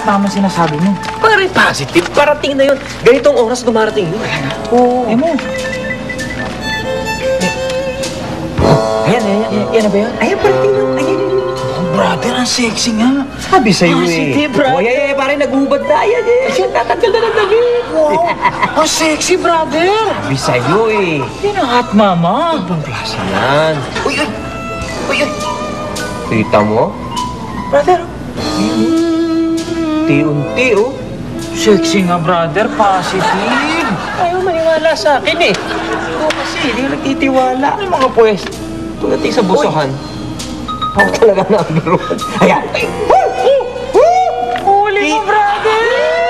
mama sinasabi mo? Pare, positive. Parating na yun. Ganitong oras dumarating yun. Oo. Eh mo. Ayan. Yan na ba yun? Ayan, parating na. Ayan. Brother, ang sexy nga. Sabi sa'yo Positive, brother. Oy, pare, nag-ubad na yan eh. Ayan, tatanggal na ng damit. Wow. Ang sexy, brother. Sabi sa'yo eh. Yan ang hot mama. Ibang klase yan. Uy. Kita mo? Brother. Unti-unti, oh. Sexy nga, brother. Positive. Ayaw maniwala sa akin eh. Oo, kasi hindi ka nagtitiwala. Ano mga pwes? Pagdating sa busuhan, ako talaga number one. Ayan. Huli mo, brother!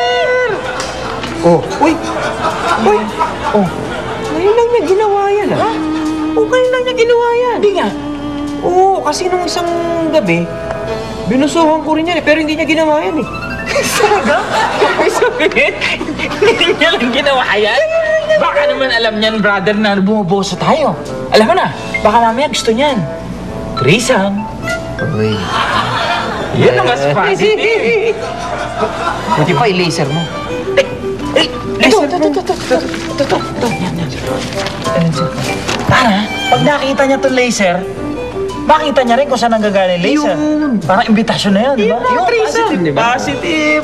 Oh. Uy. Oh. Ngayon lang niya ginawa yan, ah. Oh, ngayon lang niya ginawa yan. Hindi nga. Oo, kasi nung isang gabi, binusuhan ko rin yan eh, pero hindi niya ginawa yan eh. Talaga? May sabihin, hindi niya lang ginawa yan? Baka naman alam niyan, brother, na bumuboso tayo. Alam mo na, baka mamaya gusto niyan. Threesome. Uy. Yan ang mas positive. Buti pa, i-laser mo. Ito. Yan. Para, pag nakita niya itong laser, makita niya rin kung saan nanggagaling laser. Yun. Parang imbitasyon na yun, di ba? Yung positive, di ba? Positive.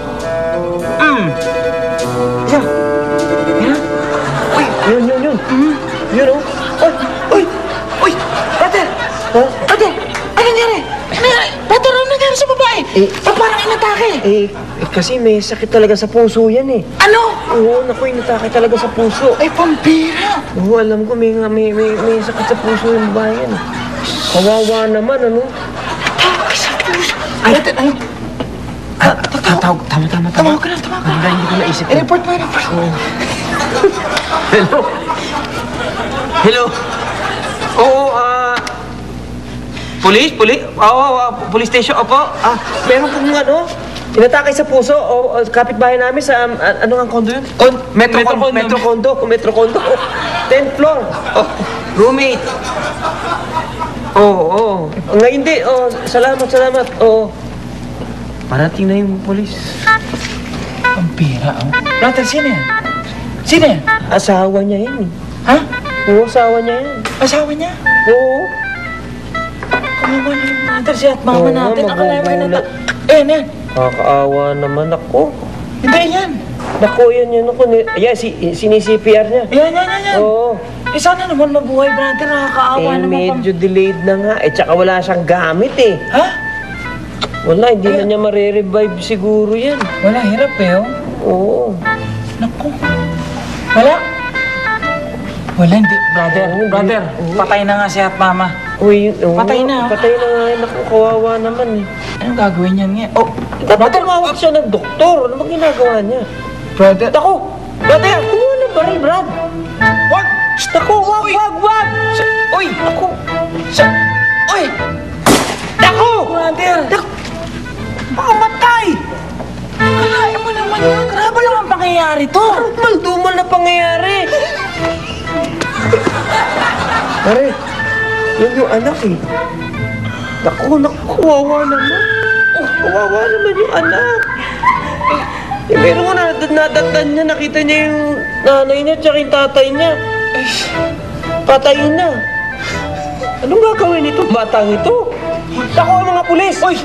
Yan. Uy, yun. Yun, oh. Uy, brother. Huh? Brother, ano nangyari? Brother, ano nangyari sa babae? Ba't parang inatake? Kasi may sakit talaga sa puso yan eh. Ano? Oo, naku, inatake talaga sa puso. Ay, pambira. Oo, alam ko may sakit sa puso yung babae yan. Kawawa naman, ano? Atake sa puso. Ay, ano? Tama. Tawag ka na. Hindi ko naisip. I-report mo. Hello? Oo, Police? Oo, police station, opo. Meron pong inatake sa puso. Kapitbahay namin sa, ano ang condo yun? Metro condo. 10th floor. Roommate. Oo. Ngayon di, salamat. Oo. Parating na yung police. Pambira, oh. Brother, sino yan? Asawa niya yan eh. Ha? Oo, asawa niya yan. Asawa niya? Oo. Kawawa na yung brother, siya at mama Oo, natin. Akala mo magugulat. Yan. Kakaawa naman ako. Hindi, yan. Naku, yan ako. Ayan, sinisi-CPR niya. Yan. Oo. Sana naman mabuhay, brother. Nakakaawa naman. Medyo delayed na nga. Tsaka wala siyang gamit eh. Ha? Wala, hindi na niya marirevive siguro yan. Wala, hirap eh, oh. Oo. Naku. Wala, hindi. Brother, patay na nga si at mama. Uy, Patay na. Patay na nga. Naku, kawawa naman eh. Anong gagawin niyan nga? Dapat tumawag siya ng doktor. Ano bang ginagawa niya? Brother. Naku! Brother! Kumuha ng baril, Brad! Wag! Naku, wag! Uy! Naku! Uy! Naku! Brother! Makamatay! Kalahin mo naman yun. Grabe lang ang pangyayari to. Maldumal na pangyayari. Pare, yun yung anak eh. Naku, kawawa naman. Kawawa naman yung anak. Meron mo nadatnan niya, nakita niya yung nanay niya tsaka yung tatay niya. Patay na. Anong gagawin itong batang ito? Naku, ang mga pulis! Uy!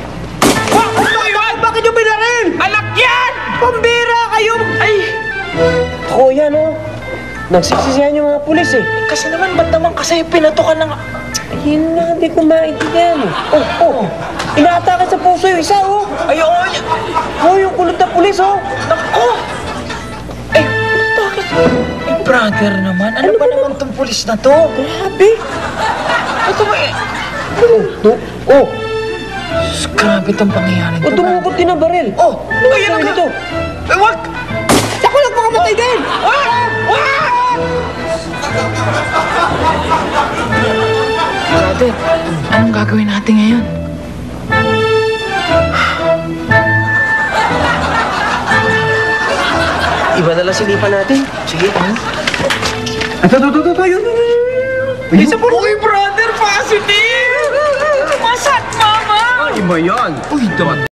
Bakit yung binaril? Anak yan! Pambira kayo! Ay! Ako yan, oh. Nagsisisihan yung mga pulis, eh. Kasi naman, ba't naman kasi pinatukan ng... Yun na, hindi ko maintindihan, eh. Inaatake sa puso yung isa, oh. Ay, oo. Yung kulot na pulis, oh. Naku! Bakit? Brother naman. Ano ba naman tong pulis na to? Grabe. Ito ba eh? Grabe itong pangyayari ito. Dumukot din ang baril. Ayun Ano dito? Ay, wag! Ako lang makamatay din! Wag! Brother, anong gagawin natin ngayon? Iba na lang silipan natin. Sige. Ito. Yun. Isa po. Uy, brother, positive! Masak, mama! Iba yan. Uy,